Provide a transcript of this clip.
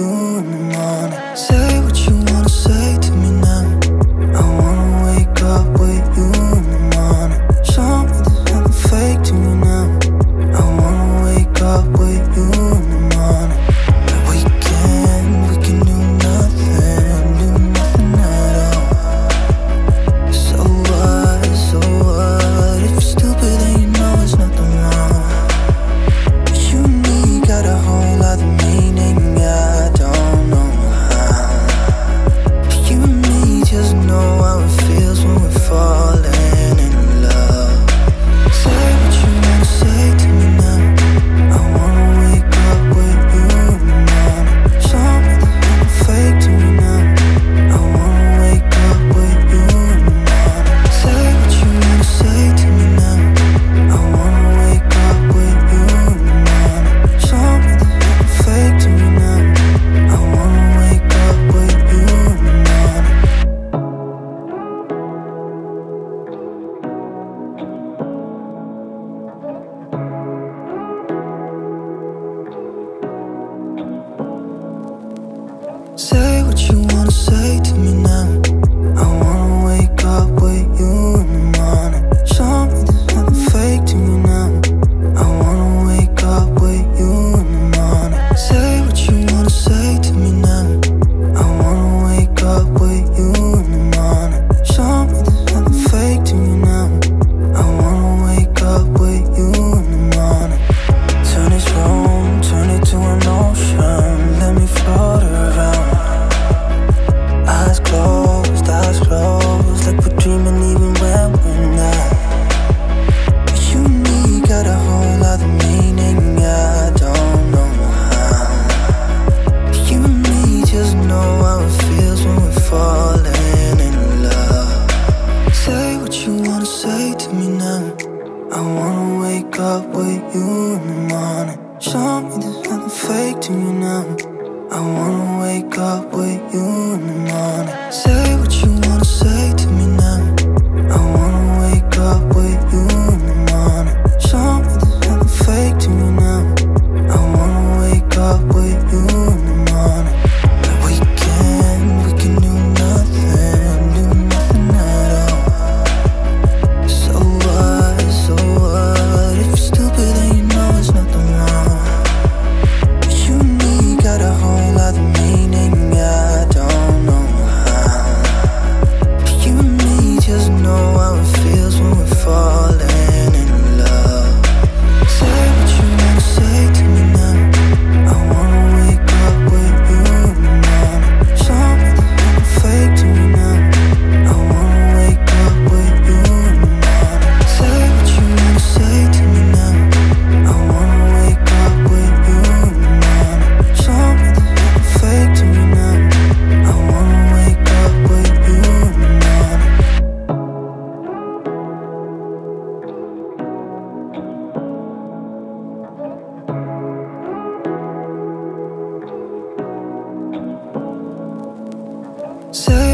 in the morning. Say what you wanna say to me now. I wanna wake up with you in the morning. Show me there's nothing fake to me now. I wanna wake up with you in the morning. We can do nothing at all. So what, if you're stupid then you know there's nothing wrong. You and me got a whole other meaning, I don't know how. You and me just know how it feels when we're falling in love. Say what you wanna say to me now. I wanna wake up with you in the morning. Show me there's nothing fake to me now. I wanna wake up with you in the morning. Say what you wanna say to me now. I wanna wake up with you in the morning. Show me there's nothing fake to me now. I wanna wake up with you in the morning. Say what you wanna say to me now. I wanna wake up with you in the morning. Show me there's nothing fake to me now. I wanna wake up with you in the morning. Say what you wanna say to me now. I wanna wake up with you in the morning. Show me there's nothing fake to me now. I wanna wake up with you in the morning. Turn this room, turn it to an ocean. Let me float around. Eyes closed, like we're dreaming even when we're not. You and me got a whole other meaning, I don't know how. You and me just know how it feels when we're falling in love. Say what you wanna say to me now. I wanna wake up with you in the morning. Show me there's nothing fake to me now. I wanna wake up with you in the morning. Say what you wanna say to me now. I wanna wake up with you in the morning. Show me there's nothing fake to me now. I wanna wake up with you in the morning. We can do nothing at all. So what, if you're stupid then you know there's nothing wrong. You and me got a whole other meaning, I don't know how. You and me just know how it feels when we're falling in love. Say what you wanna say to me now. I wanna wake up with you in the morning. Show me there's nothing fake to me now. I wanna wake up with you in the morning. Say what you wanna say to me now. I wanna wake up with you in the morning. Show me there's nothing fake to me now. I wanna wake up with you in the morning. Say